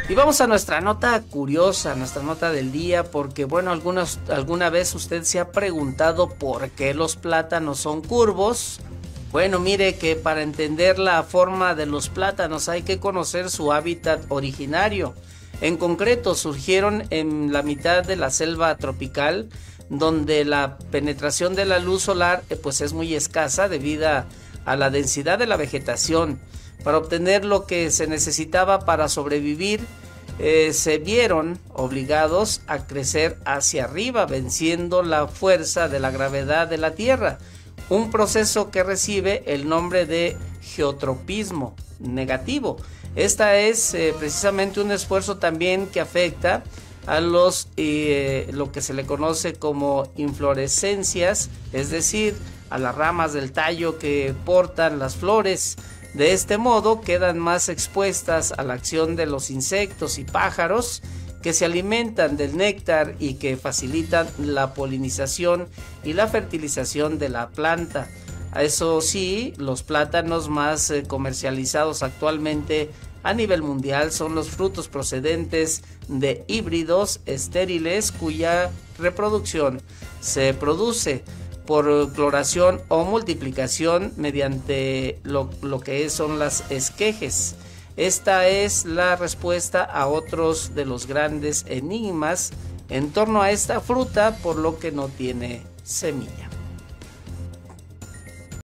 Y vamos a nuestra nota curiosa, nuestra nota del día, porque bueno, alguna vez usted se ha preguntado por qué los plátanos son curvos. Bueno, mire que para entender la forma de los plátanos hay que conocer su hábitat originario. En concreto, surgieron en la mitad de la selva tropical, donde la penetración de la luz solar pues es muy escasa debido a la densidad de la vegetación. Para obtener lo que se necesitaba para sobrevivir, se vieron obligados a crecer hacia arriba, venciendo la fuerza de la gravedad de la Tierra, un proceso que recibe el nombre de geotropismo negativo. Esta es precisamente un esfuerzo también que afecta a lo que se le conoce como inflorescencias, es decir, a las ramas del tallo que portan las flores. De este modo quedan más expuestas a la acción de los insectos y pájaros que se alimentan del néctar y que facilitan la polinización y la fertilización de la planta. Eso sí, los plátanos más comercializados actualmente a nivel mundial son los frutos procedentes de híbridos estériles cuya reproducción se produce por cloración o multiplicación mediante lo que son las esquejes. Esta es la respuesta a otros de los grandes enigmas en torno a esta fruta, por lo que no tiene semilla.